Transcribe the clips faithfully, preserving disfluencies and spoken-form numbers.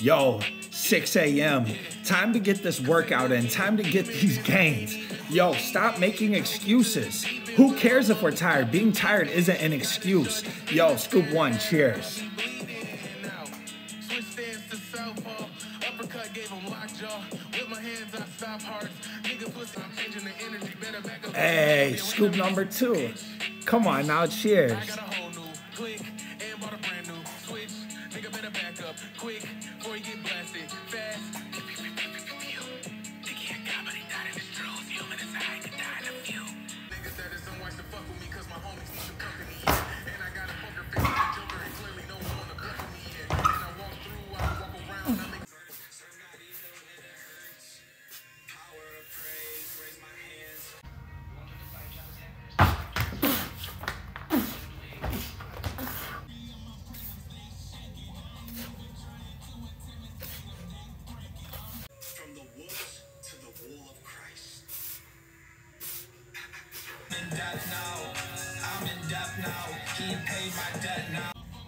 Yo, six A M Time to get this workout in. Time to get these gains. Yo, stop making excuses. Who cares if we're tired? Being tired isn't an excuse. Yo, Scoop One, cheers. Hey, scoop number two. Come on now, cheers. I'm in debt now. He paid my debt now.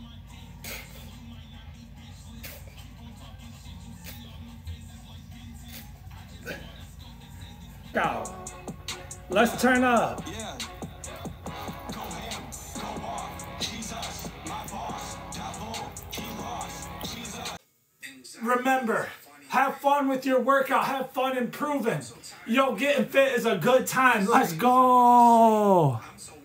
Go. Let's turn up. Yeah. Go ham, go off. Jesus, my boss. Devil, he lost. Jesus. Remember, have fun with your workout. Have fun improving. Yo, getting fit is a good time. Let's go.